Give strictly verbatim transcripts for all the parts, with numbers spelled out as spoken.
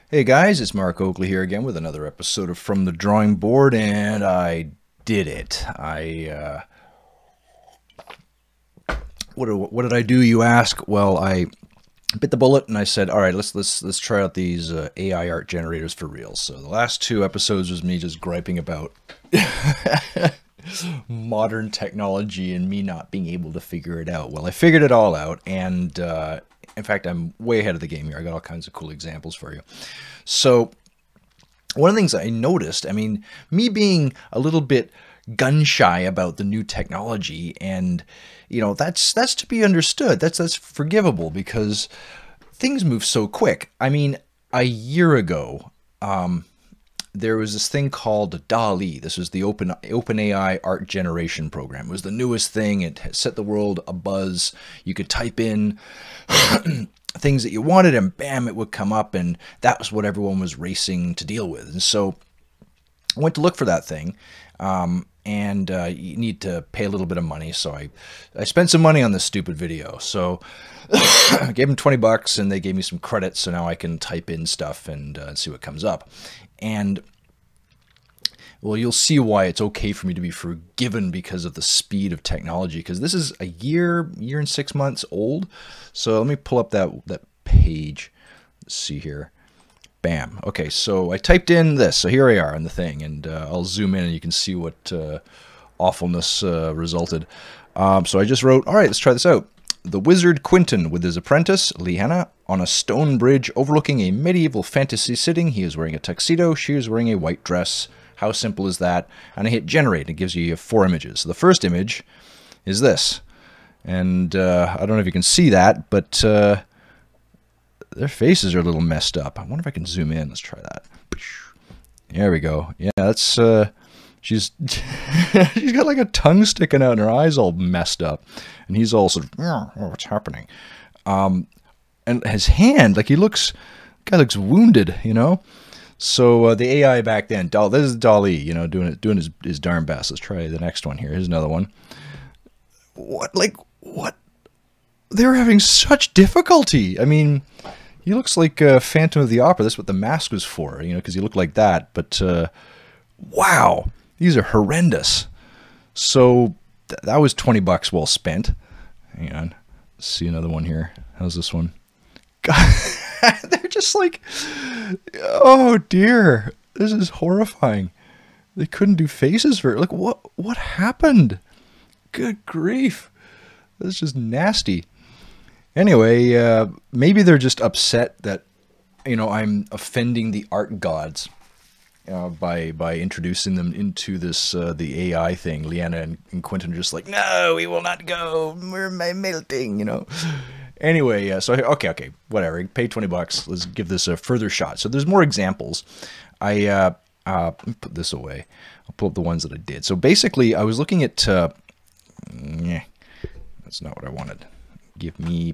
Hey guys, it's Mark Oakley here again with another episode of From the Drawing Board, and I did it. I, uh, what, what did I do, you ask? Well, I bit the bullet and I said, all right, let's let's let's try out these uh, A I art generators for real. So the last two episodes was me just griping about modern technology and me not being able to figure it out. Well, I figured it all out, and uh, in fact, I'm way ahead of the game here. I got all kinds of cool examples for you. So one of the things I noticed, I mean, me being a little bit gun shy about the new technology, and you know, that's that's to be understood. That's that's forgivable because things move so quick. I mean, a year ago, um, there was this thing called DALL-E. This was the Open OpenAI art generation program. It was the newest thing. It set the world abuzz. You could type in things that you wanted, and bam, it would come up, and that was what everyone was racing to deal with. And so I went to look for that thing, um, and uh, you need to pay a little bit of money. So I, I spent some money on this stupid video. So I gave them twenty bucks, and they gave me some credits, so now I can type in stuff and uh, see what comes up. And well, you'll see why it's okay for me to be forgiven because of the speed of technology, because this is a year, year and six months old. So let me pull up that, that page. Let's see here. Bam. Okay, so I typed in this. So here we are on the thing, and uh, I'll zoom in and you can see what uh, awfulness uh, resulted. Um, so I just wrote, all right, let's try this out. The wizard Quentin with his apprentice, Leanna, on a stone bridge overlooking a medieval fantasy setting. He is wearing a tuxedo. She is wearing a white dress. How simple is that? And I hit generate, and it gives you four images. So the first image is this. And uh, I don't know if you can see that, but uh, their faces are a little messed up. I wonder if I can zoom in. Let's try that. There we go. Yeah, that's... Uh, she's she's got like a tongue sticking out and her eyes all messed up. And he's all sort of, oh, what's happening? Um, and his hand, like he looks, guy looks wounded, you know? So uh, the A I back then, Doll, this is DALL-E, you know, doing it, doing his, his darn best. Let's try the next one here. Here's another one. What, like, what? They were having such difficulty. I mean, he looks like uh, Phantom of the Opera. That's what the mask was for, you know, because he looked like that. But, uh, wow, these are horrendous. So th that was twenty bucks well spent. Hang on. Let's see another one here. How's this one? God, they're just like, oh dear, this is horrifying. They couldn't do faces for it. Like, what, what happened? Good grief. That's just nasty. Anyway, uh, maybe they're just upset that, you know, I'm offending the art gods. Uh, by by introducing them into this uh, the A I thing. Leanna and, and Quentin are just like, no, we will not go. We're melting, you know. Anyway, uh, so okay, okay, whatever. Pay twenty bucks. Let's give this a further shot. So there's more examples. I uh, uh, put this away. I'll pull up the ones that I did. So basically, I was looking at. Uh, yeah, that's not what I wanted. Give me.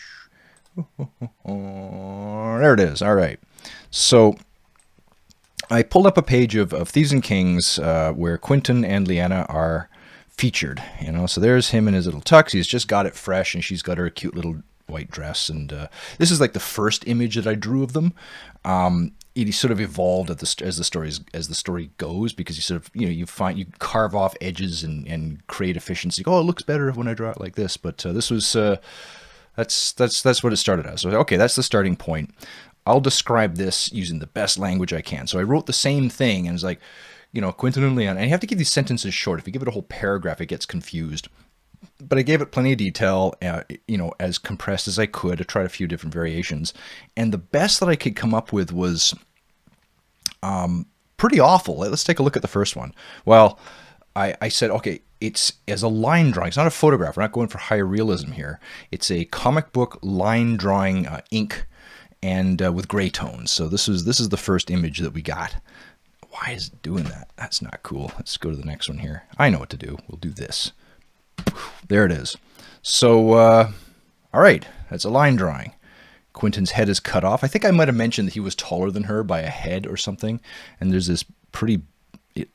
There it is. All right. So I pulled up a page of, of Thieves and Kings uh, where Quentin and Leanna are featured. You know, so there's him in his little tux. He's just got it fresh, and she's got her cute little white dress. And uh, this is like the first image that I drew of them. Um, it sort of evolved as the, as the stories as the story goes, because you sort of you know you find you carve off edges and and create efficiency. Oh, it looks better when I draw it like this. But uh, this was uh, that's that's that's what it started as. So okay, that's the starting point. I'll describe this using the best language I can. So I wrote the same thing, and it's like, you know, Quentin and Leanna. And you have to keep these sentences short. If you give it a whole paragraph, it gets confused. But I gave it plenty of detail, uh, you know, as compressed as I could. I tried a few different variations. And the best that I could come up with was um, pretty awful. Let's take a look at the first one. Well, I, I said, okay, it's as a line drawing. It's not a photograph. We're not going for high realism here. It's a comic book line drawing uh, ink, and uh, with gray tones. So this is this is the first image that we got. Why is it doing that? That's not cool. Let's go to the next one here. I know what to do. We'll do this. There it is. So, uh, all right, that's a line drawing. Quentin's head is cut off. I think I might have mentioned that he was taller than her by a head or something. And there's this pretty... It,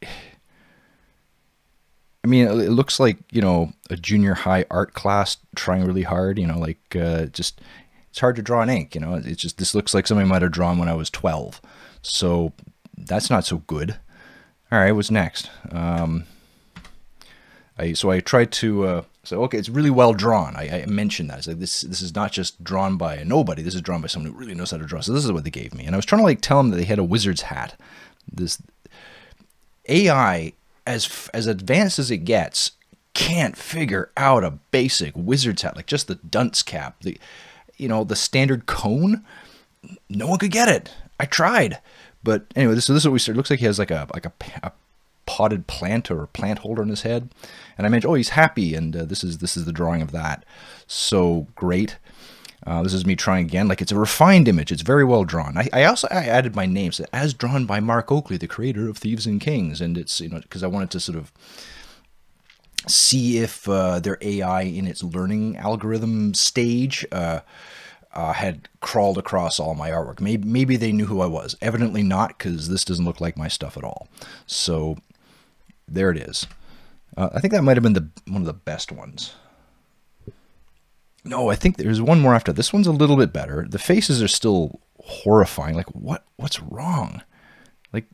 I mean, it looks like, you know, a junior high art class trying really hard, you know, like uh, just it's hard to draw in ink. You know, it's just, this looks like something I might have drawn when I was twelve. So that's not so good. All right, what's next? Um, I, so I tried to uh, say, okay, it's really well drawn. I, I mentioned that. I said, this this is not just drawn by a nobody. This is drawn by someone who really knows how to draw. So this is what they gave me. And I was trying to like tell them that they had a wizard's hat. This A I, as as advanced as it gets, can't figure out a basic wizard's hat, like just the dunce cap, the you know the standard cone. No one could get it. I tried, but anyway, this so this is what we started. It looks like he has like a like a, a potted plant or a plant holder in his head, and I mentioned, oh, he's happy, and uh, this is this is the drawing of that. So great. Uh, this is me trying again. Like, it's a refined image. It's very well drawn. I, I also I added my name, so as drawn by Mark Oakley, the creator of Thieves and Kings, and it's you know because I wanted to sort of see if uh, their A I in its learning algorithm stage uh, uh, had crawled across all my artwork. Maybe maybe they knew who I was. Evidently not, because this doesn't look like my stuff at all. So there it is. Uh, I think that might have been the one of the best ones. No, I think there's one more after. This one's a little bit better. The faces are still horrifying. Like, what? What's wrong? Like,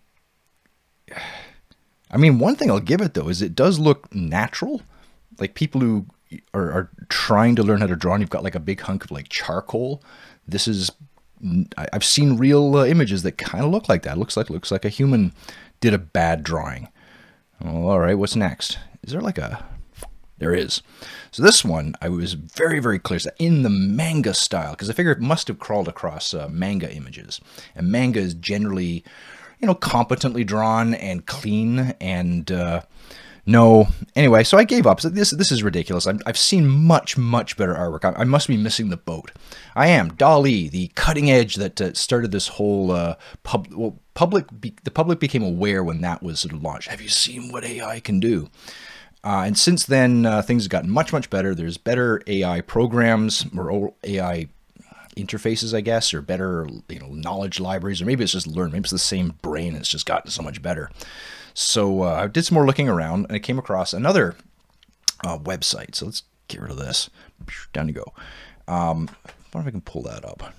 I mean, one thing I'll give it, though, is it does look natural. Like, people who are, are trying to learn how to draw, and you've got, like, a big hunk of, like, charcoal. This is... I've seen real uh, images that kind of look like that. It looks like, looks like a human did a bad drawing. Well, all right, what's next? Is there, like, a... There is. So this one, I was very, very clear in the manga style, because I figure it must have crawled across uh, manga images. And manga is generally, you know, competently drawn and clean, and uh, no. Anyway, so I gave up. So this this is ridiculous. I'm, I've seen much, much better artwork. I, I must be missing the boat. I am. DALL-E, the cutting edge that uh, started this whole uh, pub. Well, public. Be, the public became aware when that was sort of launched. Have you seen what A I can do? Uh, and since then, uh, things have gotten much, much better. There's better A I programs or A I interfaces, I guess, or better, you know, knowledge libraries, or maybe it's just learned. Maybe it's the same brain. It's just gotten so much better. So uh, I did some more looking around, and I came across another uh, website. So let's get rid of this. Down you go. Um, I wonder if I can pull that up.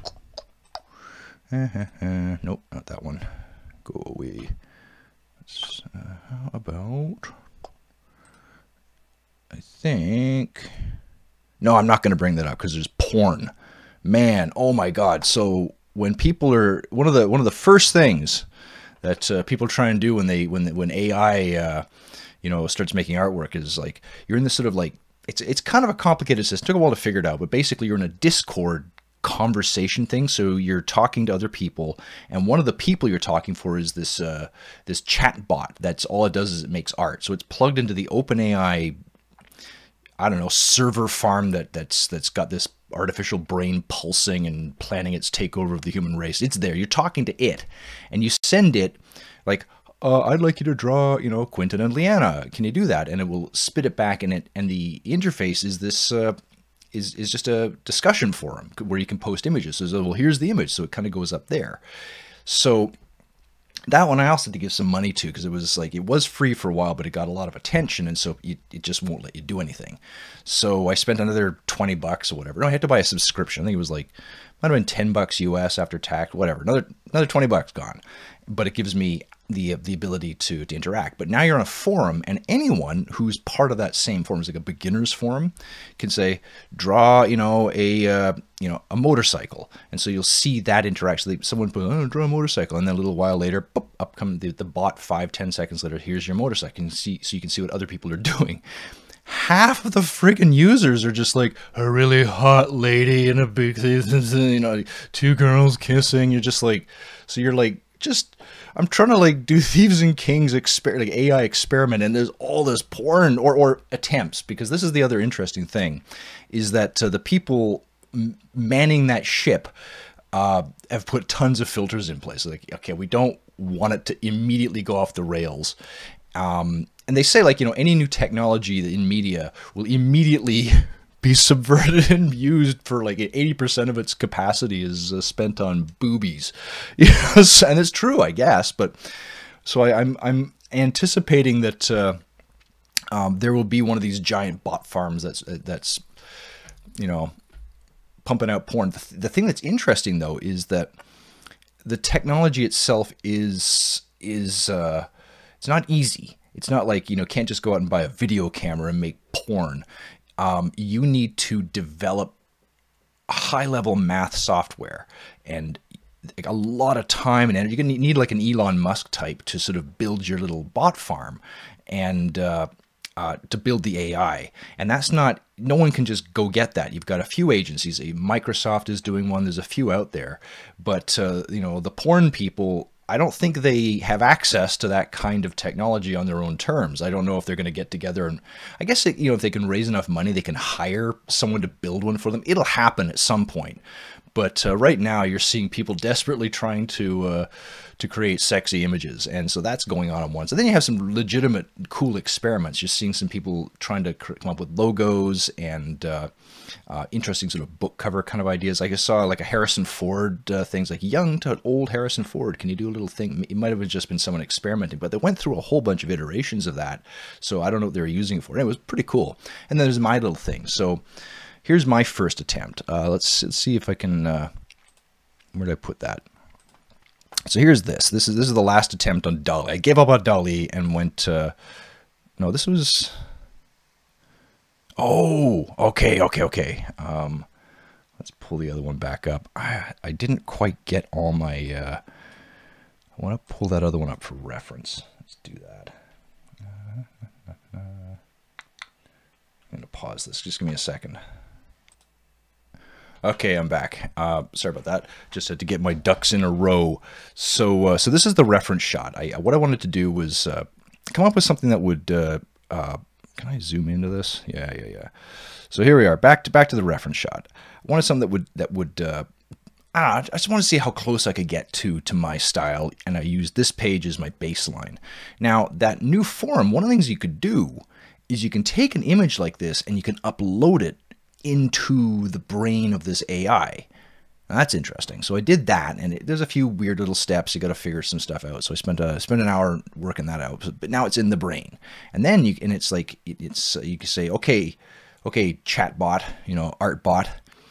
Nope, not that one. Go away. Let's, uh, how about... I think, no, I'm not going to bring that up because there's porn, man. Oh my God. So when people are, one of the, one of the first things that uh, people try and do when they, when, when A I, uh, you know, starts making artwork is like, you're in this sort of like, it's, it's kind of a complicated system. It took a while to figure it out, but basically you're in a Discord conversation thing. So you're talking to other people, and one of the people you're talking for is this, uh, this chat bot. That's all it does is it makes art. So it's plugged into the OpenAI, I don't know, server farm that that's that's got this artificial brain pulsing and planning its takeover of the human race. It's there. You're talking to it, and you send it like, uh, "I'd like you to draw, you know, Quentin and Leanna. Can you do that?" And it will spit it back, and it and the interface is this uh, is is just a discussion forum where you can post images. So, well, here's the image, so it kind of goes up there. So that one I also had to give some money to, because it was like, it was free for a while, but it got a lot of attention, and so it, it just won't let you do anything. So I spent another twenty bucks or whatever. No, I had to buy a subscription. I think it was like, might have been ten bucks U S after tax, whatever. Another another twenty bucks gone. But it gives me the the ability to, to interact. But now you're on a forum, and anyone who's part of that same forum, is like a beginner's forum, can say, draw, you know, a uh, you know, a motorcycle. And so you'll see that interaction. Someone put, oh, draw a motorcycle, and then a little while later, boop, up comes the, the bot. Five, ten seconds later, here's your motorcycle. And see, so you can see what other people are doing. Half of the freaking users are just like, a really hot lady in a big, you know, two girls kissing. You're just like, so you're like, just, I'm trying to like do Thieves and Kings exper like A I experiment, and there's all this porn or, or attempts, because this is the other interesting thing, is that uh, the people manning that ship uh, have put tons of filters in place. Like, okay, we don't want it to immediately go off the rails. Um, and they say, like, you know, any new technology in media will immediately be subverted and used for like eighty percent of its capacity is uh, spent on boobies. Yes, and it's true, I guess. But so I, I'm I'm anticipating that uh, um, there will be one of these giant bot farms that's that's you know pumping out porn. The, th the thing that's interesting though is that the technology itself is is uh, it's not easy. It's not like, you know, can't just go out and buy a video camera and make porn. Um, you need to develop high-level math software and like a lot of time and energy. You're gonna need like an Elon Musk type to sort of build your little bot farm and uh, uh, to build the A I. And that's not, no one can just go get that. You've got a few agencies. Microsoft is doing one. There's a few out there. But, uh, you know, the porn people, I don't think they have access to that kind of technology on their own terms. I don't know if they're going to get together and I guess, you know, if they can raise enough money, they can hire someone to build one for them. It'll happen at some point. But uh, right now you're seeing people desperately trying to uh, to create sexy images. And so that's going on at once. And then you have some legitimate cool experiments. You're seeing some people trying to come up with logos and uh, uh, interesting sort of book cover kind of ideas. Like I saw like a Harrison Ford uh, things like young to old Harrison Ford. Can you do a little thing? It might have just been someone experimenting, but they went through a whole bunch of iterations of that. So I don't know what they were using it for. And it was pretty cool. And then there's my little thing. So here's my first attempt. Uh, let's, let's see if I can, uh, where did I put that? So here's this. This is this is the last attempt on DALL-E. I gave up on DALL-E and went, uh, no, this was, oh, okay, okay, okay. Um, let's pull the other one back up. I, I didn't quite get all my, uh, I want to pull that other one up for reference. Let's do that. Uh, I'm going to pause this. Just give me a second. Okay, I'm back. Uh, sorry about that. Just had to get my ducks in a row. So, uh, so this is the reference shot. I, what I wanted to do was uh, come up with something that would. Uh, uh, can I zoom into this? Yeah, yeah, yeah. So here we are. Back to back to the reference shot. I wanted something that would that would. Uh, I don't know, I just want to see how close I could get to to my style, and I used this page as my baseline. Now, that new form. One of the things you could do is you can take an image like this and you can upload it into the brain of this A I. Now, that's interesting. So I did that, and it, there's a few weird little steps. You got to figure some stuff out. So I spent a spent an hour working that out. But now it's in the brain, and then you and it's like it, it's you can say, okay, okay, chatbot, you know, artbot,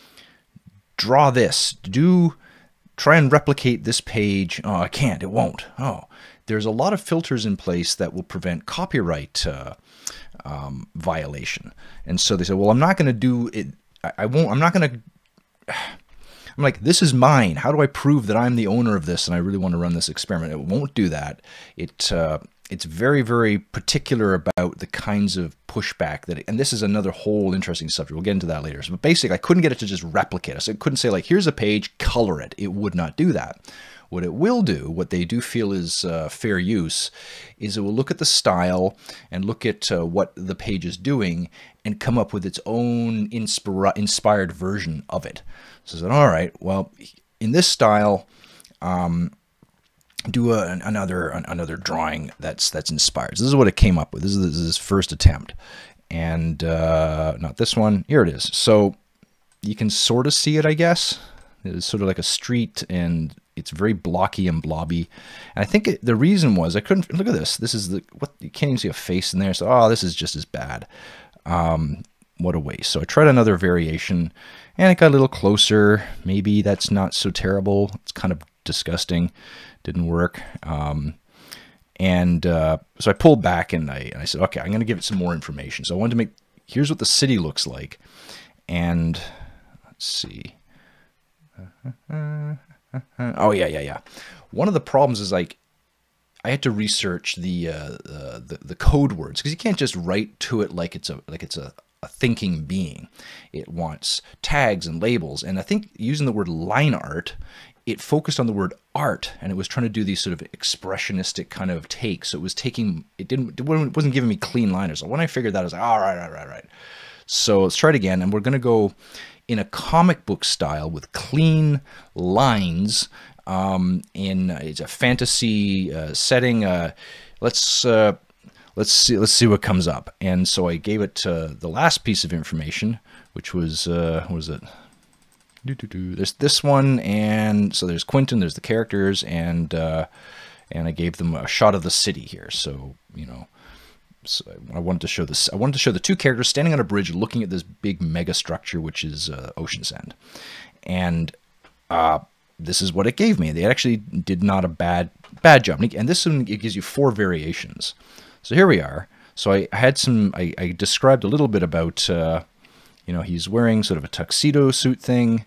draw this. Do try and replicate this page. Oh, I can't. It won't. Oh, there's a lot of filters in place that will prevent copyright Uh, Um, violation. And so they said, well, I'm not going to do it. I, I won't, I'm not going to, I'm like, this is mine. How do I prove that I'm the owner of this and I really want to run this experiment? It won't do that. It, uh, it's very, very particular about the kinds of pushback that, it, and this is another whole interesting subject. We'll get into that later. So, but basically, I couldn't get it to just replicate us. I couldn't say like, here's a page, color it. It would not do that. What it will do, what they do feel is uh, fair use, is it will look at the style and look at uh, what the page is doing and come up with its own inspira inspired version of it. So I said, all right, well, in this style, um, do a, another another drawing that's that's inspired. So this is what it came up with. This is, this is his first attempt, and uh, not this one. Here it is. So you can sort of see it, I guess. It's sort of like a street, and it's very blocky and blobby. And I think it, the reason was I couldn't look at this. This is the what you can't even see a face in there. So oh, this is just as bad. Um, what a waste. So I tried another variation, and it got a little closer. Maybe that's not so terrible. It's kind of disgusting. Didn't work. Um, and uh, so I pulled back, and I, and I said, okay, I'm going to give it some more information. So I wanted to make. Here's what the city looks like, and let's see. Oh yeah, yeah, yeah. One of the problems is like I had to research the uh, uh, the, the code words, because you can't just write to it like it's a like it's a, a thinking being. It wants tags and labels, and I think using the word line art, it focused on the word art, and it was trying to do these sort of expressionistic kind of takes. So it was taking it didn't it wasn't giving me clean liners. So when I figured that, I was like, all right, all right, all right. So let's try it again, and we're gonna go in a comic book style with clean lines. Um, in uh, it's a fantasy uh, setting. Uh, let's uh, let's see let's see what comes up. And so I gave it uh, the last piece of information, which was uh, what was it? Doo -doo -doo. There's this one, and so there's Quentin. There's the characters, and uh, and I gave them a shot of the city here. So you know, so I wanted to show this. I wanted to show the two characters standing on a bridge, looking at this big mega structure, which is uh, Ocean's End, and uh, this is what it gave me. They actually did not a bad bad job, and this one it gives you four variations. So here we are. So I had some. I, I described a little bit about. Uh, you know, he's wearing sort of a tuxedo suit thing,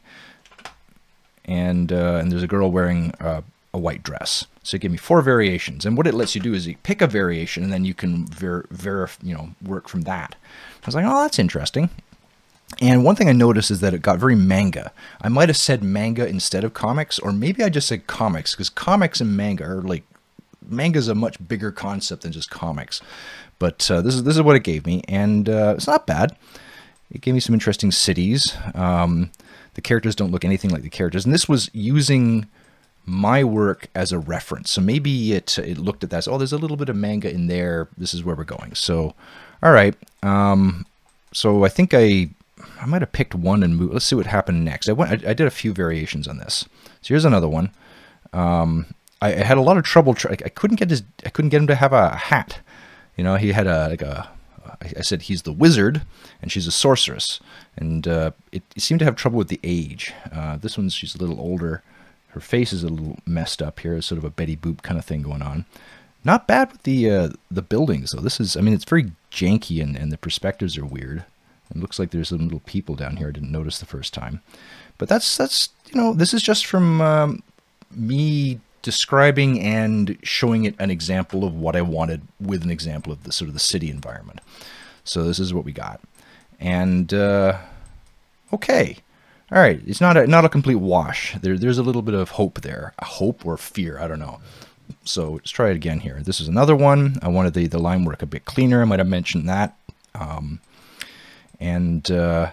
and uh, and there's a girl wearing uh, a white dress. So it gave me four variations, and what it lets you do is you pick a variation, and then you can ver verif you know work from that. I was like, oh, that's interesting. And one thing I noticed is that it got very manga. I might have said manga instead of comics, or maybe I just said comics, because comics and manga are like, manga is a much bigger concept than just comics. But uh, this is this is what it gave me, and uh, it's not bad. It gave me some interesting cities. Um, the characters don't look anything like the characters, and this was using my work as a reference. So maybe it it looked at that. Oh, there's a little bit of manga in there. This is where we're going. So, all right. Um, so I think I I might have picked one and moved. Let's see what happened next. I went. I, I did a few variations on this. So here's another one. Um, I, I had a lot of trouble. Try, I couldn't get his. I couldn't get him to have a hat. You know, he had a like a. I said he's the wizard and she's a sorceress, and uh, it, it seemed to have trouble with the age. Uh, this one's she's a little older. Her face is a little messed up here. It's sort of a Betty Boop kind of thing going on. Not bad with the uh, the buildings though. This is, I mean, it's very janky, and, and the perspectives are weird. It looks like there's some little people down here I didn't notice the first time. But that's that's you know this is just from um, me describing and showing it an example of what I wanted with an example of the sort of the city environment. So this is what we got, and uh, okay, all right. It's not a not a complete wash. There there's a little bit of hope there, a hope or fear, I don't know. So let's try it again here. This is another one. I wanted the the line work a bit cleaner. I might have mentioned that, um, and uh,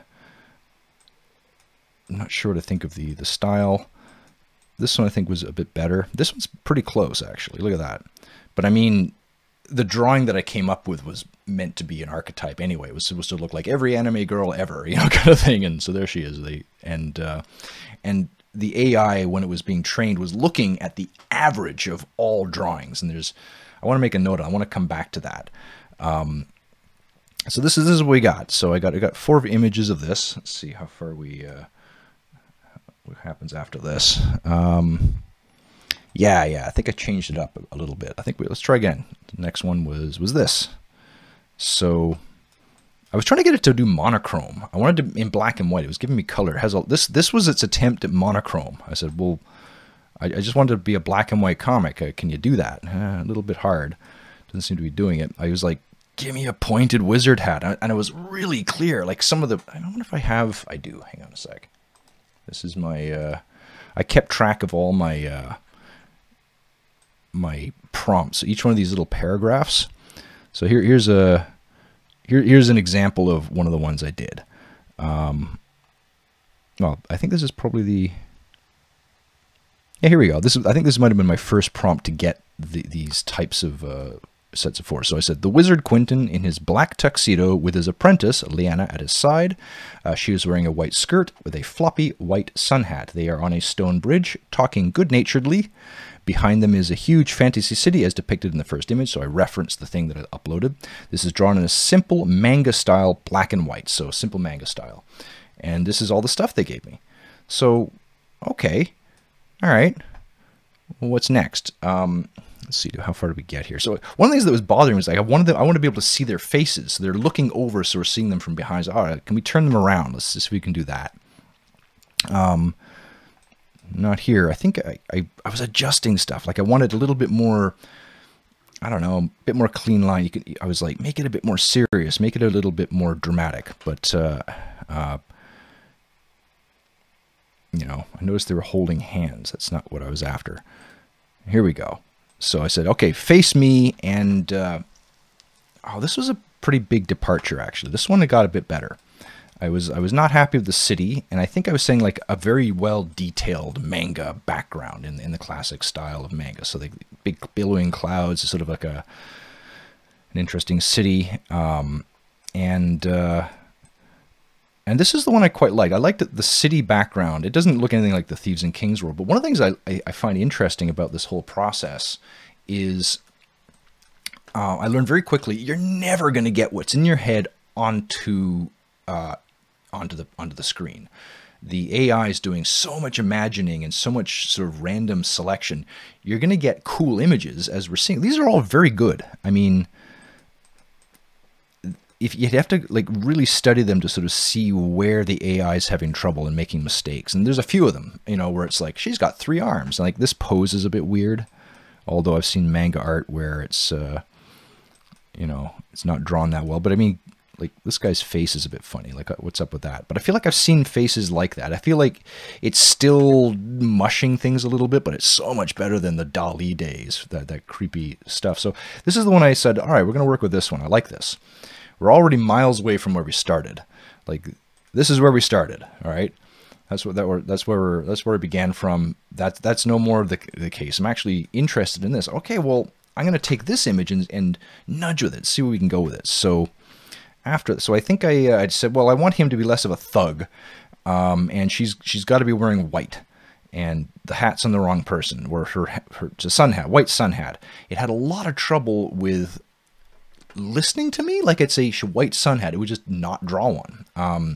I'm not sure what to think of the the style. This one I think was a bit better. This one's pretty close, actually. Look at that. But I mean, the drawing that I came up with was meant to be an archetype anyway. It was supposed to look like every anime girl ever, you know, kind of thing. And so there she is. They, and, uh, and the A I, when it was being trained, was looking at the average of all drawings. And there's, I want to make a note. I want to come back to that. Um, so this is, this is what we got. So I got, I got four images of this. Let's see how far we, uh, what happens after this. Um, yeah, yeah, I think I changed it up a, a little bit. I think we, let's try again. The next one was, was this. So I was trying to get it to do monochrome. I wanted to in black and white. It was giving me color. It has all this, this was its attempt at monochrome. I said, well, I, I just wanted to be a black and white comic. Uh, can you do that? Uh, a little bit hard. Doesn't seem to be doing it. I was like, give me a pointed wizard hat. And it was really clear. Like some of the, I don't know if I have, I do. Hang on a sec. This is my, uh, I kept track of all my, uh, my prompts. So each one of these little paragraphs. So here, here's a, here, here's an example of one of the ones I did. Um, well, I think this is probably the, yeah, here we go. This is, I think this might have been my first prompt to get the, these types of, uh, sets of four. So I said, the wizard Quentin in his black tuxedo with his apprentice, Leanna, at his side. Uh, she is wearing a white skirt with a floppy white sun hat. They are on a stone bridge, talking good-naturedly. Behind them is a huge fantasy city as depicted in the first image, so I referenced the thing that I uploaded. This is drawn in a simple manga style, black and white, so simple manga style. And this is all the stuff they gave me. So, okay, all right. Well, what's next? Um... Let's see, how far did we get here? So one of the things that was bothering me was like I wanted them, I want to be able to see their faces. So they're looking over, so we're seeing them from behind. So, all right, can we turn them around? Let's see if we can do that. Um, not here. I think I, I, I was adjusting stuff. Like I wanted a little bit more, I don't know, a bit more clean line. You could, I was like, make it a bit more serious, make it a little bit more dramatic. But, uh, uh, you know, I noticed they were holding hands. That's not what I was after. Here we go. So I said, okay, face me, and uh, oh, this was a pretty big departure, actually. This one got a bit better. I was I was not happy with the city, and I think I was saying like a very well detailed manga background in in the classic style of manga. So the big billowing clouds, sort of like a an interesting city, um, and uh, and this is the one I quite like. I liked the, the city background. It doesn't look anything like the Thieves and Kings world, but one of the things I, I, I find interesting about this whole process is uh, I learned very quickly, you're never going to get what's in your head onto uh, onto the onto the screen. The A I is doing so much imagining and so much sort of random selection. You're going to get cool images as we're seeing. These are all very good. I mean, if you'd have to like really study them to sort of see where the A I is having trouble and making mistakes. And there's a few of them, you know, where it's like, she's got three arms. And like this pose is a bit weird. Although I've seen manga art where it's, uh, you know, it's not drawn that well. But I mean, like this guy's face is a bit funny. Like what's up with that? But I feel like I've seen faces like that. I feel like it's still mushing things a little bit, but it's so much better than the Dali days, that, that creepy stuff. So this is the one I said, all right, we're going to work with this one. I like this. We're already miles away from where we started. Like this is where we started. All right. That's what that were. That's where we're, that's where it began from. That's that's no more the the case. I'm actually interested in this. Okay, well, I'm going to take this image and, and nudge with it, see where we can go with it. So after, so I think I uh, I said, well, I want him to be less of a thug, um, and she's she's got to be wearing white, and the hat's on the wrong person. Or her her it's a sun hat, white sun hat. It had a lot of trouble with listening to me. Like it's a white sun hat. It would just not draw one. Um,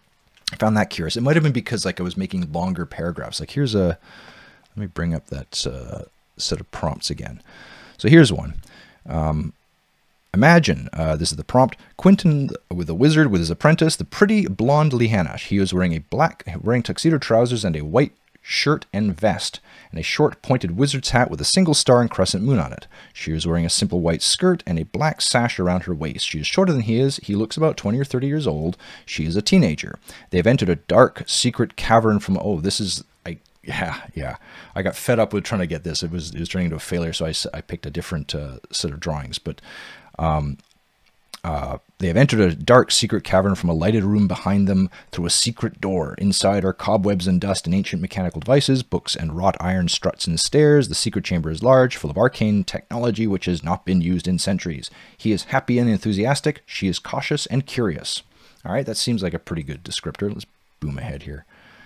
I found that curious. It might have been because like I was making longer paragraphs. Like here's a, let me bring up that uh, set of prompts again. So here's one. Um, imagine, uh, this is the prompt, Quentin with a wizard with his apprentice, the pretty blonde Lihanash. He was wearing a black, wearing tuxedo trousers and a white shirt and vest, and a short pointed wizard's hat with a single star and crescent moon on it. She was wearing a simple white skirt and a black sash around her waist. She is shorter than he is. He looks about twenty or thirty years old. She is a teenager. They have entered a dark, secret cavern from, oh, this is, I, yeah, yeah. I got fed up with trying to get this. It was, it was turning into a failure, so I, I picked a different uh, set of drawings, but um, Uh, they have entered a dark, secret cavern from a lighted room behind them through a secret door. Inside are cobwebs and dust and ancient mechanical devices, books and wrought iron struts and stairs. The secret chamber is large, full of arcane technology which has not been used in centuries. He is happy and enthusiastic. She is cautious and curious. All right, that seems like a pretty good descriptor. Let's boom ahead here.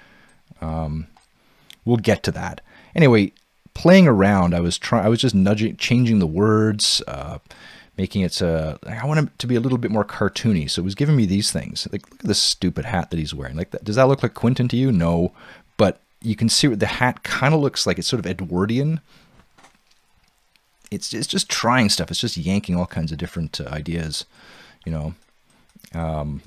Um, we'll get to that. Anyway, playing around, I was trying. I was just nudging, changing the words. Uh, making it, uh, I want it to be a little bit more cartoony. So it was giving me these things. Like, look at this stupid hat that he's wearing. Like, that, does that look like Quentin to you? No. But you can see what the hat kind of looks like. It's sort of Edwardian. It's, it's just trying stuff. It's just yanking all kinds of different uh, ideas, you know. Um,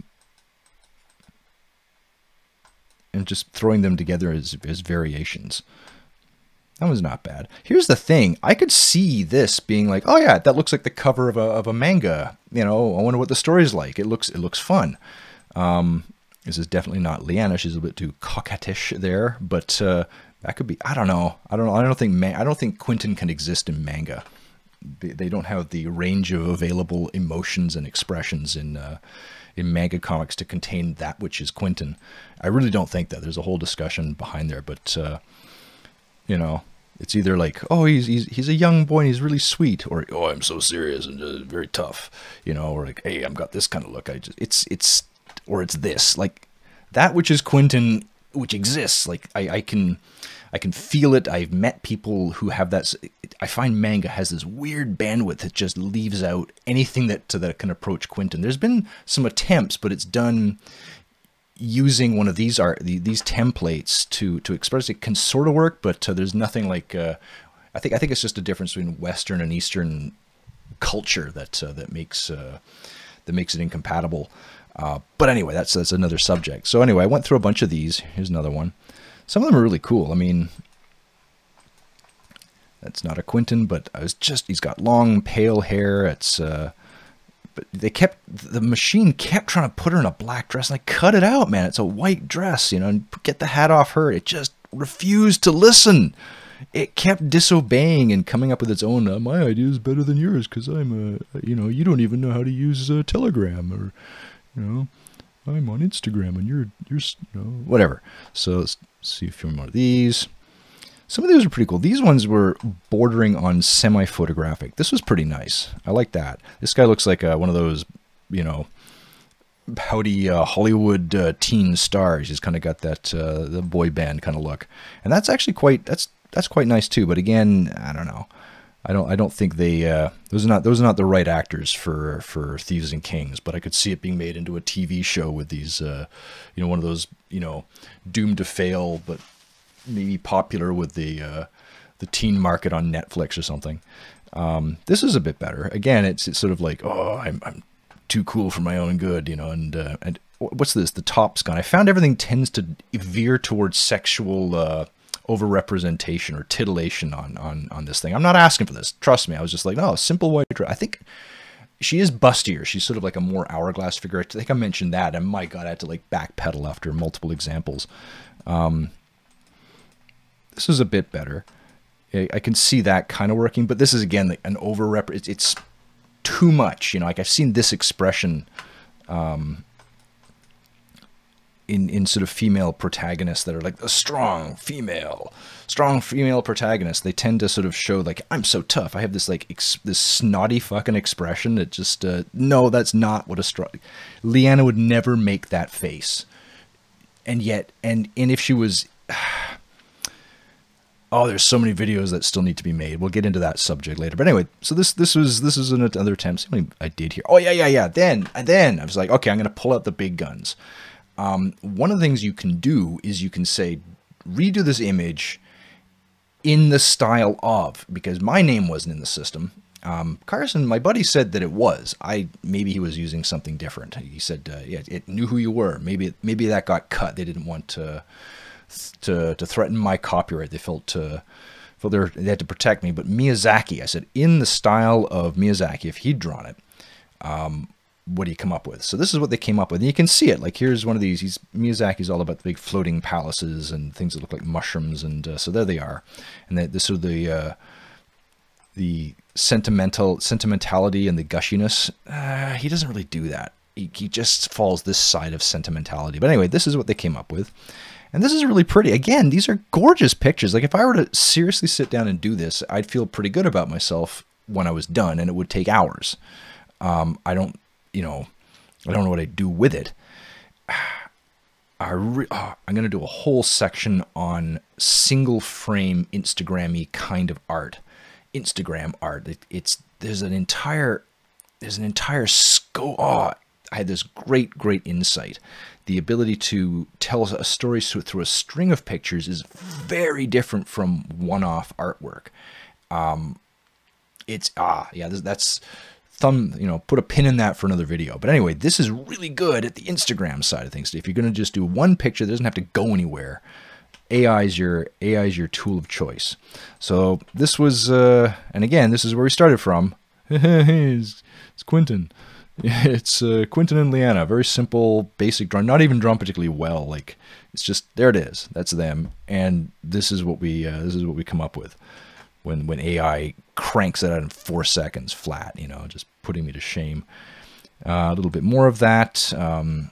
and just throwing them together as, as variations. That was not bad. Here's the thing. I could see this being like, oh yeah, that looks like the cover of a, of a manga. You know, I wonder what the story's like. It looks, it looks fun. Um, this is definitely not Liana. She's a bit too coquettish there, but uh, that could be, I don't know. I don't know. I don't think, man, I don't think Quentin can exist in manga. They, they don't have the range of available emotions and expressions in, uh, in manga comics to contain that which is Quentin. I really don't think that. There's a whole discussion behind there, but, uh, you know, it's either like, oh, he's, he's, he's a young boy and he's really sweet, or, oh, I'm so serious and uh, very tough, you know, or like, hey, I've got this kind of look. I just, it's, it's, or it's this, like that, which is Quentin, which exists. Like I, I can, I can feel it. I've met people who have that. I find manga has this weird bandwidth that just leaves out anything that, that can approach Quentin. There's been some attempts, but it's done using one of these art these templates to to express. It can sort of work, but uh, there's nothing like uh, I think I think it's just a difference between Western and Eastern culture that uh, that makes uh, that makes it incompatible. Uh, but anyway, that's that's another subject. So anyway, I went through a bunch of these. Here's another one. Some of them are really cool. I mean, that's not a Quentin, but I was just he's got long pale hair. It's uh, But they kept, the machine kept trying to put her in a black dress. Like, cut it out, man. It's a white dress, you know, and get the hat off her. It just refused to listen. It kept disobeying and coming up with its own, uh, my idea is better than yours because I'm, a, you know, you don't even know how to use a Telegram, or, you know, I'm on Instagram and you're, you're, you know, whatever. So let's see a few more of these. Some of these are pretty cool. These ones were bordering on semi-photographic. This was pretty nice. I like that. This guy looks like uh, one of those, you know, pouty uh, Hollywood uh, teen stars. He's kind of got that uh, the boy band kind of look, and that's actually quite that's that's quite nice too. But again, I don't know. I don't I don't think they uh, those are not those are not the right actors for for Thieves and Kings, but I could see it being made into a T V show with these uh, you know, one of those, you know, doomed to fail but maybe popular with the uh, the teen market on Netflix or something. Um, this is a bit better. Again, it's it's sort of like, oh, I'm I'm too cool for my own good, you know, and uh, and what's this? The top's gone. I found everything tends to veer towards sexual uh, overrepresentation or titillation on, on, on this thing. I'm not asking for this. Trust me. I was just like, no, simple white dress. I think she is bustier. She's sort of like a more hourglass figure. I think I mentioned that. And my God, I had to like backpedal after multiple examples. Um, this is a bit better. I, I can see that kind of working, but this is again like an overrep. It's, it's too much. You know, like I've seen this expression um, in in sort of female protagonists that are like a strong female, strong female protagonist. They tend to sort of show like, I'm so tough. I have this like ex this snotty fucking expression that just uh, no, that's not what a strong. Leanna would never make that face, and yet, and and if she was. Oh, there's so many videos that still need to be made. We'll get into that subject later. But anyway, so this this was this was another attempt. See how many I did here. Oh yeah, yeah, yeah. Then and then I was like, okay, I'm gonna pull out the big guns. Um, one of the things you can do is you can say, redo this image in the style of, because my name wasn't in the system. Um, Carson, my buddy, said that it was. I maybe he was using something different. He said, uh, yeah, it knew who you were. Maybe it, maybe that got cut. They didn't want to to to threaten my copyright. They felt uh, felt they, were, they had to protect me. But Miyazaki, I said, in the style of Miyazaki, if he'd drawn it. Um, what do you come up with? So this is what they came up with. And you can see it. Like here's one of these. He's, Miyazaki's all about the big floating palaces and things that look like mushrooms. And uh, so there they are. And the, this is the uh, the sentimental sentimentality and the gushiness. Uh, he doesn't really do that. He, he just falls this side of sentimentality. But anyway, this is what they came up with. And this is really pretty. Again, these are gorgeous pictures. Like if I were to seriously sit down and do this, I'd feel pretty good about myself when I was done. And it would take hours. Um, I don't... You know, I don't know what I do with it. I re oh, I'm going to do a whole section on single frame Instagram-y kind of art. Instagram art. It, it's there's an entire there's an entire scope. Oh, I had this great great insight. The ability to tell a story through a string of pictures is very different from one-off artwork. Um, it's ah yeah, that's. Thumb, you know, put a pin in that for another video. But anyway, this is really good at the Instagram side of things. If you're going to just do one picture that doesn't have to go anywhere, A I is your A I is your tool of choice. So this was, uh, and again, this is where we started from. it's, it's Quentin. It's uh, Quentin and Leanna. Very simple, basic drawing. Not even drawn particularly well. Like it's just there. It is. That's them. And this is what we uh, this is what we come up with. When, when A I cranks it out in four seconds flat, you know, just putting me to shame. Uh, a little bit more of that. Um,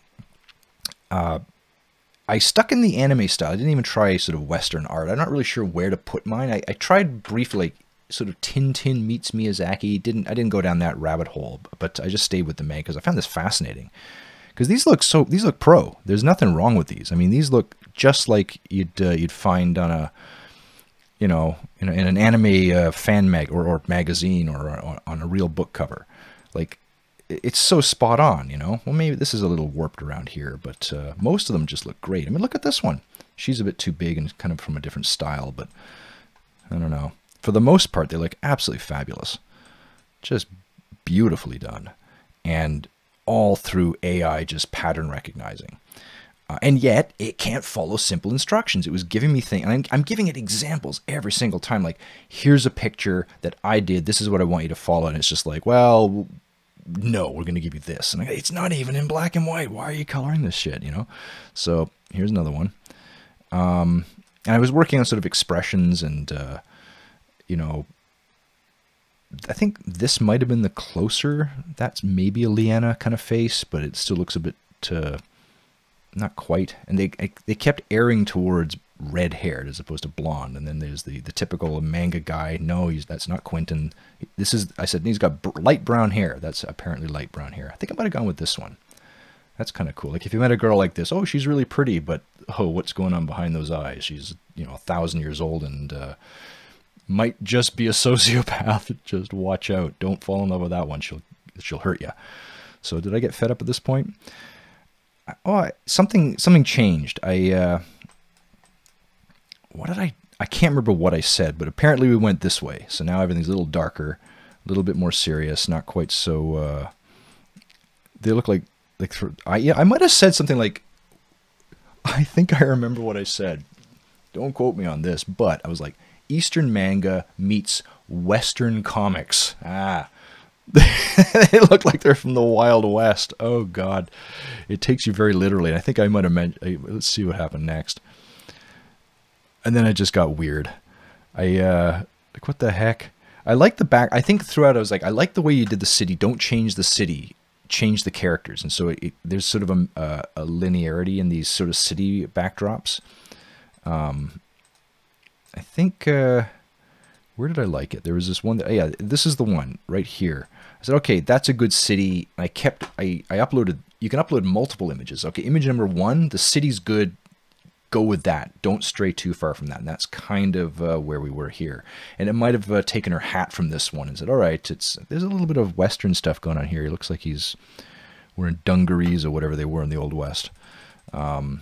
uh, I stuck in the anime style. I didn't even try sort of Western art. I'm not really sure where to put mine. I, I tried briefly, like, sort of Tintin meets Miyazaki. Didn't I didn't go down that rabbit hole, but I just stayed with the man because I found this fascinating. Because these look so these look pro. There's nothing wrong with these. I mean, these look just like you'd uh, you'd find on a you know, in, a, in an anime uh, fan mag or, or magazine or, or on a real book cover. Like, it's so spot on, you know. Well, maybe this is a little warped around here, but uh, most of them just look great. I mean, look at this one. She's a bit too big and kind of from a different style, but I don't know. For the most part, they look absolutely fabulous. Just beautifully done. And all through A I just pattern recognizing. Uh, and yet, it can't follow simple instructions. It was giving me things, and I'm, I'm giving it examples every single time. Like, here's a picture that I did. This is what I want you to follow. And it's just like, well, no, we're going to give you this. And I, it's not even in black and white. Why are you coloring this shit, you know? So here's another one. Um, and I was working on sort of expressions and, uh, you know, I think this might have been the closer. That's maybe a Leanna kind of face, but it still looks a bit... Uh, not quite, and they they kept erring towards red haired as opposed to blonde. And then there's the the typical manga guy. No, he's that's not Quentin. This is I said he's got light brown hair. That's apparently light brown hair. I think I might have gone with this one. That's kind of cool. Like if you met a girl like this, oh, she's really pretty, but oh, what's going on behind those eyes? She's you know a thousand years old and uh, might just be a sociopath. Just watch out. Don't fall in love with that one. She'll she'll hurt you. So did I get fed up at this point? Oh, I, something something changed. I uh, what did I? I can't remember what I said, but apparently we went this way. So now everything's a little darker, a little bit more serious, not quite so. Uh, they look like like I yeah I might have said something like. I think I remember what I said. Don't quote me on this, but I was like, Eastern manga meets Western comics. Ah. They look like they're from the Wild West. Oh, God. It takes you very literally. And I think I might have meant... Let's see what happened next. And then it just got weird. I, uh... Like, what the heck? I like the back... I think throughout I was like, I like the way you did the city. Don't change the city. Change the characters. And so it, it, there's sort of a, a, a linearity in these sort of city backdrops. Um, I think, uh, where did I like it? There was this one that, oh yeah, this is the one right here. I said, okay, that's a good city. I kept, I, I uploaded, you can upload multiple images. Okay, image number one, the city's good. Go with that. Don't stray too far from that. And that's kind of uh, where we were here. And it might have uh, taken her hat from this one and said, all right, it's there's a little bit of Western stuff going on here. He looks like he's wearing dungarees or whatever they were in the Old West. Um,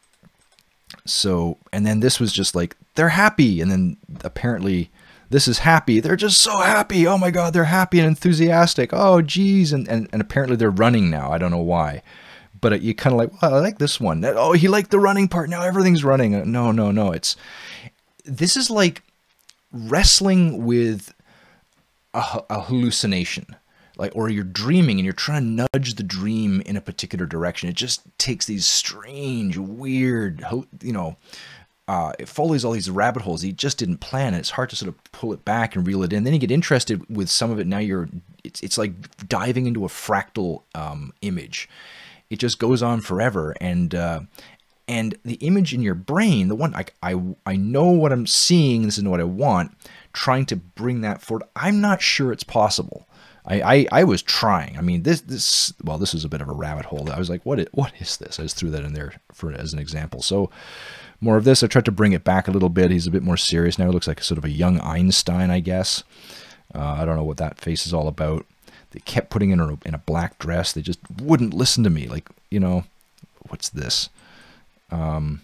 so, and then this was just like, they're happy. And then apparently this is happy. They're just so happy. Oh my God, they're happy and enthusiastic. Oh, geez. And, and, and apparently they're running now. I don't know why. But you kind of like, well, I like this one. Oh, he liked the running part. Now everything's running. No, no, no. It's this is like wrestling with a, a hallucination, like, or you're dreaming and you're trying to nudge the dream in a particular direction. It just takes these strange, weird, you know, uh, it follows all these rabbit holes. He just didn't plan it. It's hard to sort of pull it back and reel it in. Then you get interested with some of it. Now you're, it's it's like diving into a fractal um, image. It just goes on forever, and uh, and the image in your brain, the one I, I I know what I'm seeing, this is what I want, trying to bring that forward. I'm not sure it's possible. I, I, I was trying. I mean, this this well, this is a bit of a rabbit hole. I was like, what is, what is this? I just threw that in there for as an example. So more of this. I tried to bring it back a little bit. He's a bit more serious now. He looks like sort of a young Einstein, I guess. Uh, I don't know what that face is all about. They kept putting in a, in a black dress. They just wouldn't listen to me. Like, you know, what's this? Um,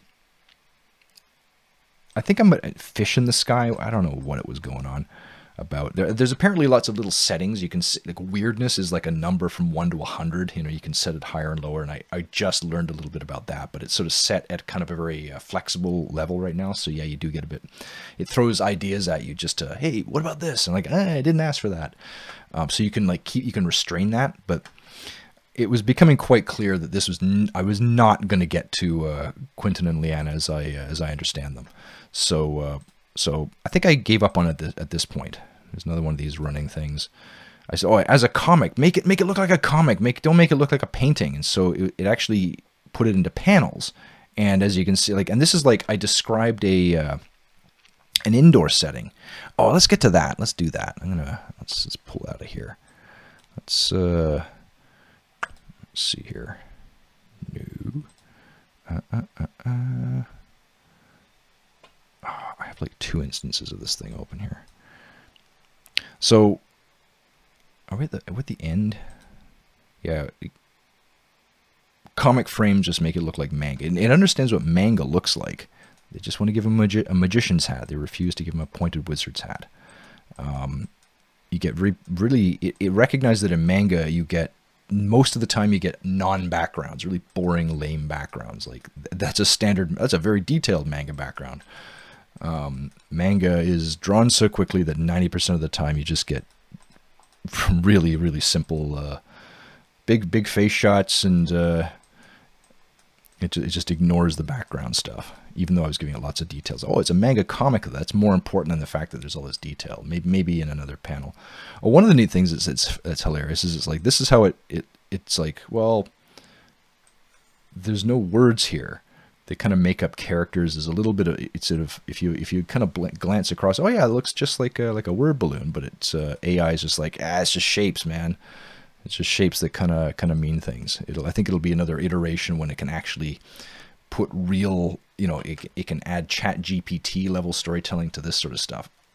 I think I'm a fish in the sky. I don't know what it was going on about. There, there's apparently lots of little settings. You can see, like, weirdness is like a number from one to a hundred. You know, you can set it higher and lower. And I, I just learned a little bit about that, but it's sort of set at kind of a very uh, flexible level right now. So yeah, you do get a bit, it throws ideas at you just to, hey, what about this? And like, eh, I didn't ask for that. Um, so you can like keep, you can restrain that, but it was becoming quite clear that this was, n I was not going to get to uh, Quentin and Leanna as I, uh, as I understand them. So, uh, so I think I gave up on it th at this point. There's another one of these running things. I said, oh, as a comic, make it, make it look like a comic. Make, don't make it look like a painting. And so it, it actually put it into panels. And as you can see, like, and this is like, I described a, uh, an indoor setting. Oh, let's get to that. Let's do that. I'm gonna let's just pull out of here. Let's uh, let's see here. No. Uh, uh, uh, uh. Oh, I have like two instances of this thing open here. So, are we at the with the end? Yeah. It, comic frames just make it look like manga. It, it understands what manga looks like. They just want to give him a, magi a magician's hat. They refuse to give him a pointed wizard's hat. Um, you get re really, it, it recognizes that in manga, you get, most of the time you get non-backgrounds, really boring, lame backgrounds. Like, that's a standard, that's a very detailed manga background. Um, manga is drawn so quickly that ninety percent of the time you just get really, really simple, uh, big, big face shots, and uh, it, it just ignores the background stuff. Even though I was giving it lots of details. Oh, it's a manga comic. That's more important than the fact that there's all this detail. Maybe, maybe in another panel. Oh, one of the neat things is it's it's hilarious. Is it's like this is how it it it's like. Well, there's no words here. They kind of make up characters. There's a little bit of it's sort of if you if you kind of glance across. Oh yeah, it looks just like a, like a word balloon, but it's uh, A I is just like ah, it's just shapes, man. It's just shapes that kind of kind of mean things. It'll I think it'll be another iteration when it can actually put real, you know, it, it can add Chat G P T level storytelling to this sort of stuff.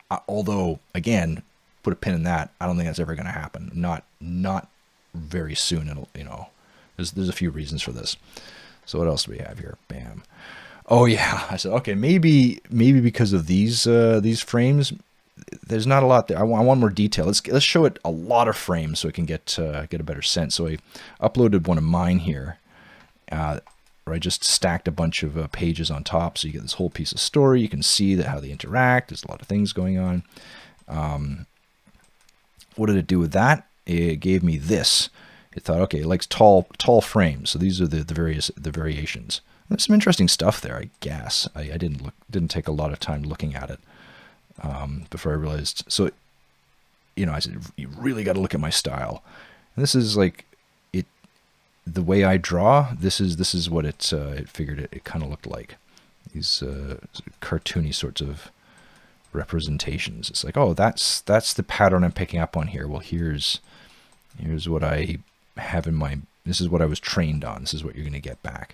Uh, although, again, put a pin in that. I don't think that's ever going to happen. Not not very soon. It'll, you know, there's there's a few reasons for this. So what else do we have here? Bam. Oh yeah, I said okay. Maybe maybe because of these uh, these frames, there's not a lot there. I want, I want more detail. Let's let's show it a lot of frames so I can get uh, get a better sense. So I uploaded one of mine here, uh, where I just stacked a bunch of uh, pages on top, so you get this whole piece of story. You can see that how they interact. There's a lot of things going on. Um, what did it do with that? It gave me this. It thought, okay, it likes tall tall frames. So these are the the various the variations. There's some interesting stuff there, I guess. I, I didn't look, didn't take a lot of time looking at it um, before I realized. So, you know, I said, you really got to look at my style. And this is like it, the way I draw. This is this is what it uh, it figured it, it kind of looked like. These uh, cartoony sorts of representations. It's like, oh, that's that's the pattern I'm picking up on here. Well, here's here's what I have in my. This is what I was trained on. This is what you're going to get back.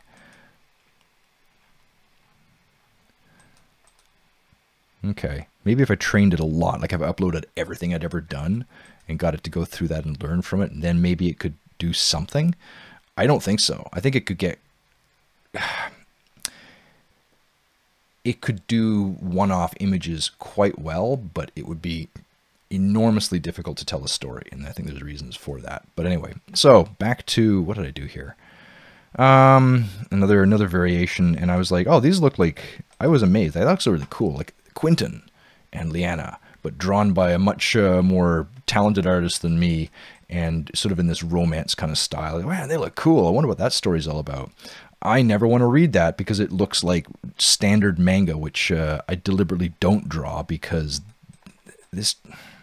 Okay, maybe if I trained it a lot, like I've uploaded everything I'd ever done and got it to go through that and learn from it, and then maybe it could do something. I don't think so. I think it could get... It could do one-off images quite well, but it would be enormously difficult to tell a story, and I think there's reasons for that. But anyway, so back to... What did I do here? Um, another another variation, and I was like, oh, these look like... I was amazed. That looks really cool. Like Quentin and Leanna, but drawn by a much uh, more talented artist than me, and sort of in this romance kind of style. Like, man, they look cool. I wonder what that story's all about. I never want to read that because it looks like standard manga, which uh, I deliberately don't draw because this...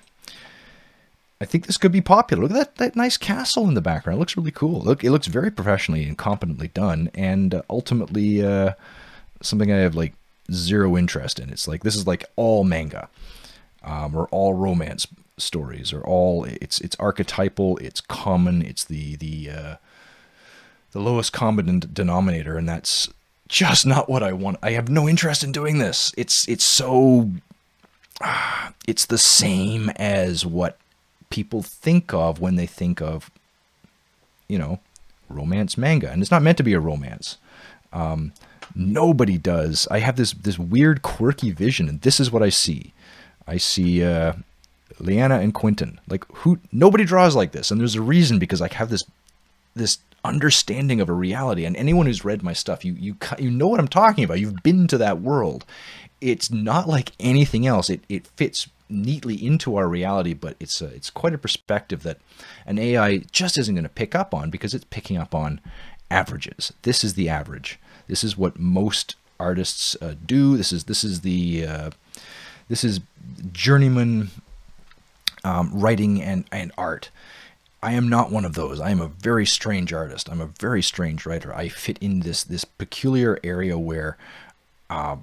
I think this could be popular. Look at that, that nice castle in the background. It looks really cool. Look, it looks very professionally and competently done, and uh, ultimately uh, something I have like zero interest in. It's like, this is like all manga, um, or all romance stories, or all, it's it's archetypal, it's common, it's the the uh, the lowest common denominator, and that's just not what I want. I have no interest in doing this. It's it's so uh, it's the same as what people think of when they think of, you know, romance manga, and it's not meant to be a romance. Um, nobody does. I have this this weird quirky vision, and this is what I see. I see uh, Leanna and Quentin. Like, who? Nobody draws like this, and there's a reason, because I have this this understanding of a reality. And anyone who's read my stuff, you you you know what I'm talking about. You've been to that world. It's not like anything else. It it fits neatly into our reality, but it's a, it's quite a perspective that an A I just isn't going to pick up on, because it's picking up on averages. This is the average. This is what most artists uh, do. This is this is the uh, this is journeyman um, writing and and art. I am not one of those. I am a very strange artist. I'm a very strange writer. I fit in this this peculiar area where uh,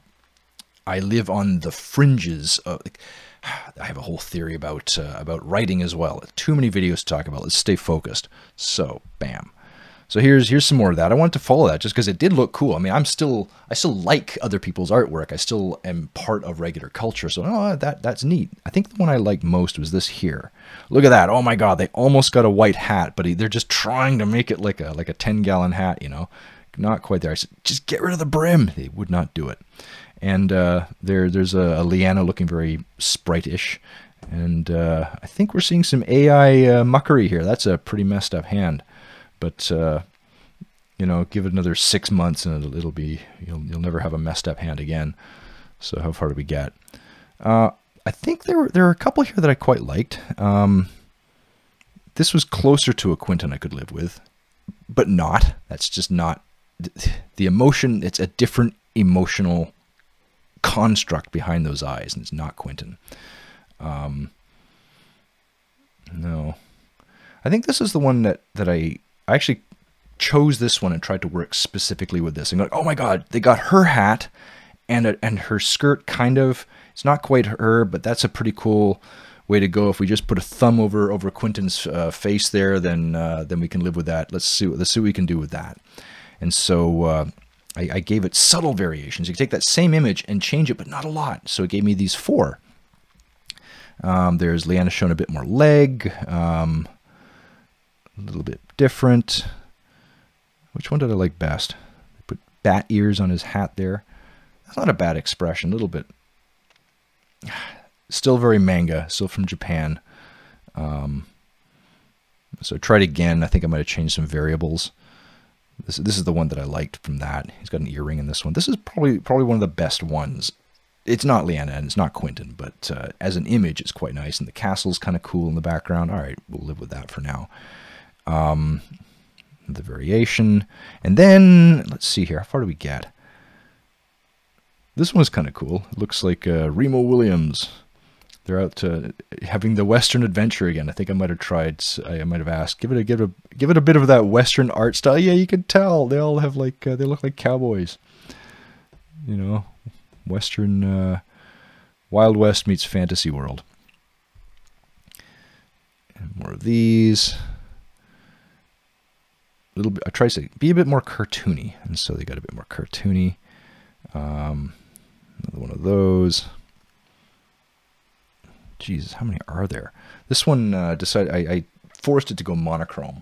I live on the fringes of. Like, I have a whole theory about uh, about writing as well. Too many videos to talk about. Let's stay focused. So, bam. So here's here's some more of that. I wanted to follow that just because it did look cool. I mean, I'm still I still like other people's artwork. I still am part of regular culture. So, oh, that that's neat. I think the one I liked most was this here. Look at that. Oh my God, they almost got a white hat, but they're just trying to make it like a like a ten gallon hat. You know, not quite there. I said, just get rid of the brim. They would not do it. And uh, there, there's a, a Leanna looking very sprite-ish. And uh, I think we're seeing some A I uh, muckery here. That's a pretty messed up hand. But, uh, you know, give it another six months and it'll, it'll be, you'll, you'll never have a messed up hand again. So how far do we get? Uh, I think there were, there are a couple here that I quite liked. Um, this was closer to a Quentin I could live with, but not. That's just not. The emotion, it's a different emotional construct behind those eyes, and it's not Quentin. Um, no. I think this is the one that, that I, I actually chose this one and tried to work specifically with this. And like, oh my God, they got her hat and a, and her skirt kind of, it's not quite her, but that's a pretty cool way to go. If we just put a thumb over over Quentin's uh, face there, then uh, then we can live with that. Let's see, let's see what we can do with that. And so uh, I, I gave it subtle variations. You can take that same image and change it, but not a lot. So it gave me these four. Um, there's Leanna showing a bit more leg, um, a little bit different. Which one did I like best? Put bat ears on his hat there. That's not a bad expression, a little bit. Still very manga, still from Japan. Um, so I tried again. I think I might have changed some variables. This, this is the one that I liked from that. He's got an earring in this one. This is probably probably one of the best ones. It's not Leanna and it's not Quentin, but uh, as an image, it's quite nice. And the castle's kind of cool in the background. All right, we'll live with that for now. Um, the variation. And then, let's see here. How far do we get? This one's kind of cool. It looks like uh, Remo Williams. They're out uh, having the Western adventure again. I think I might have tried. I might have asked, give it a give it a give it a bit of that Western art style. Yeah, you can tell they all have like uh, they look like cowboys. You know, Western uh, Wild West meets fantasy world. And more of these. A little bit. I try to be a bit more cartoony, and so they got a bit more cartoony. Um, another one of those. Jesus, how many are there? This one uh, decided I, I forced it to go monochrome,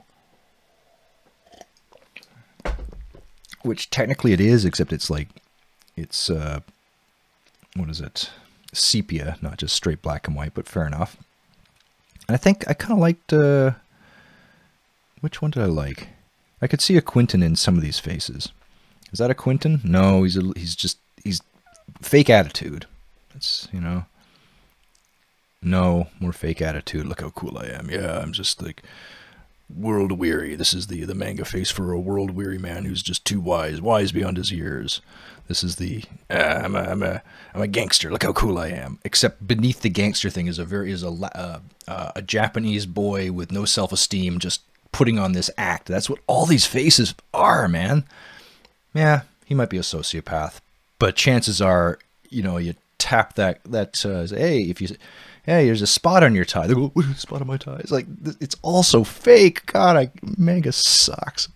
which technically it is, except it's like it's uh, what is it? Sepia, not just straight black and white, but fair enough. And I think I kind of liked. Uh, which one did I like? I could see a Quentin in some of these faces. Is that a Quentin? No, he's a, he's just he's fake attitude. That's, you know. No, more fake attitude. Look how cool I am. Yeah, I'm just like world weary. This is the the manga face for a world weary man who's just too wise, wise beyond his years. This is the uh, I'm a I'm a I'm a gangster. Look how cool I am. Except beneath the gangster thing is a very is a uh, uh, a Japanese boy with no self-esteem just putting on this act. That's what all these faces are, man. Yeah, he might be a sociopath, but chances are, you know, you tap that that uh, hey, if you hey, there's a spot on your tie. They go, what is a spot on my tie? It's like, it's all so fake. God, I, manga sucks.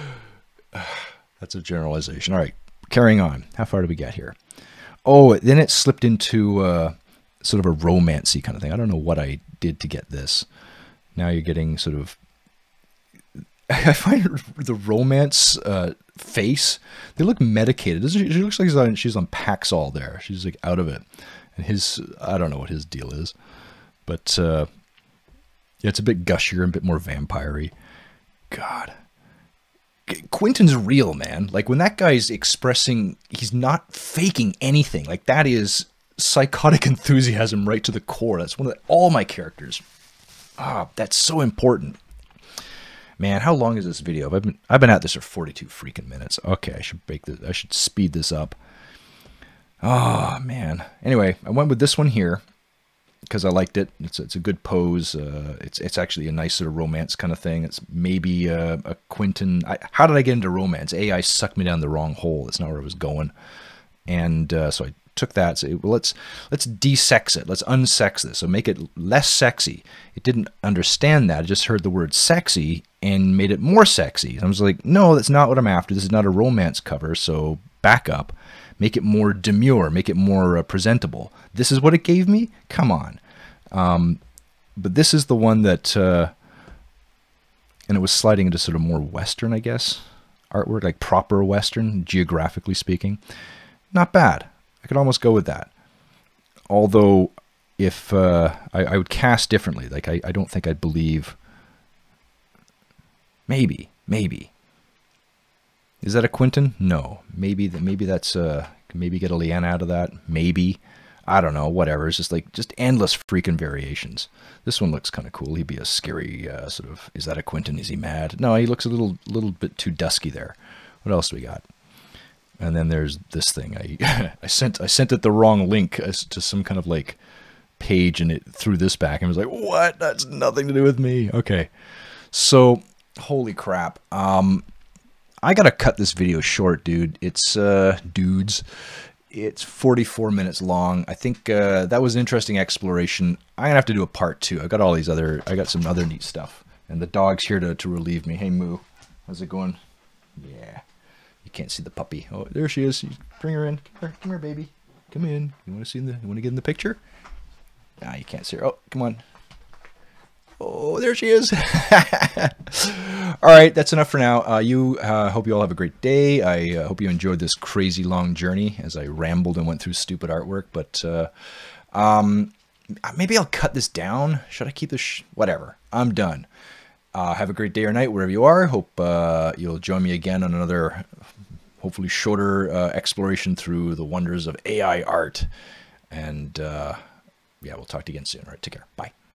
That's a generalization. All right, carrying on. How far did we get here? Oh, then it slipped into uh, sort of a romancy kind of thing. I don't know what I did to get this. Now you're getting sort of, I find the romance uh, face, they look medicated. She looks like she's on, she's on Paxil there. She's like out of it. And his, I don't know what his deal is, but uh, yeah, it's a bit gushier and a bit more vampire-y. God. Quentin's real, man. Like, when that guy's expressing, he's not faking anything. Like, that is psychotic enthusiasm right to the core. That's one of the, all my characters. Ah, that's so important. Man, how long is this video? I've been I've been at this for forty-two freaking minutes. Okay, I should break this. I should speed this up. Oh, man. Anyway, I went with this one here because I liked it. It's, it's a good pose. Uh, it's it's actually a nice sort of romance kind of thing. It's maybe a, a Quentin. I, how did I get into romance? A I sucked me down the wrong hole. That's not where I was going. And uh, so I took that. So well, let's let's de-sex it. Let's unsex this. So make it less sexy. It didn't understand that. I just heard the word sexy and made it more sexy. I was like, no, that's not what I'm after. This is not a romance cover. So back up. Make it more demure, make it more uh, presentable. This is what it gave me? Come on. Um, but this is the one that, uh, and it was sliding into sort of more Western, I guess, artwork, like proper Western, geographically speaking. Not bad. I could almost go with that. Although, if uh, I, I would cast differently, like I, I don't think I'd believe, maybe, maybe. Is that a Quentin? No. Maybe that. Maybe that's uh. Maybe get a Leanna out of that. Maybe. I don't know. Whatever. It's just like just endless freaking variations. This one looks kind of cool. He'd be a scary uh, sort of. Is that a Quentin? Is he mad? No, he looks a little little bit too dusky there. What else do we got? And then there's this thing. I I sent I sent it the wrong link as to some kind of like page, and it threw this back and was like, what? That's nothing to do with me. Okay. So holy crap. Um. I gotta cut this video short, dude. It's, uh, dudes, it's forty-four minutes long. I think, uh, that was an interesting exploration. I'm gonna have to do a part two. I got all these other, I got some other neat stuff. And the dog's here to, to relieve me. Hey, Moo. How's it going? Yeah. You can't see the puppy. Oh, there she is. Bring her in. Come here, come here, baby. Come in. You wanna see in the, you wanna get in the picture? Ah, you can't see her. Oh, come on. Oh, there she is. All right, that's enough for now. Uh, you uh, hope you all have a great day. I uh, hope you enjoyed this crazy long journey as I rambled and went through stupid artwork. But uh, um, maybe I'll cut this down. Should I keep this? Sh Whatever. I'm done. Uh, have a great day or night wherever you are. Hope uh, you'll join me again on another, hopefully shorter uh, exploration through the wonders of A I art. And uh, yeah, we'll talk to you again soon. All right, take care. Bye.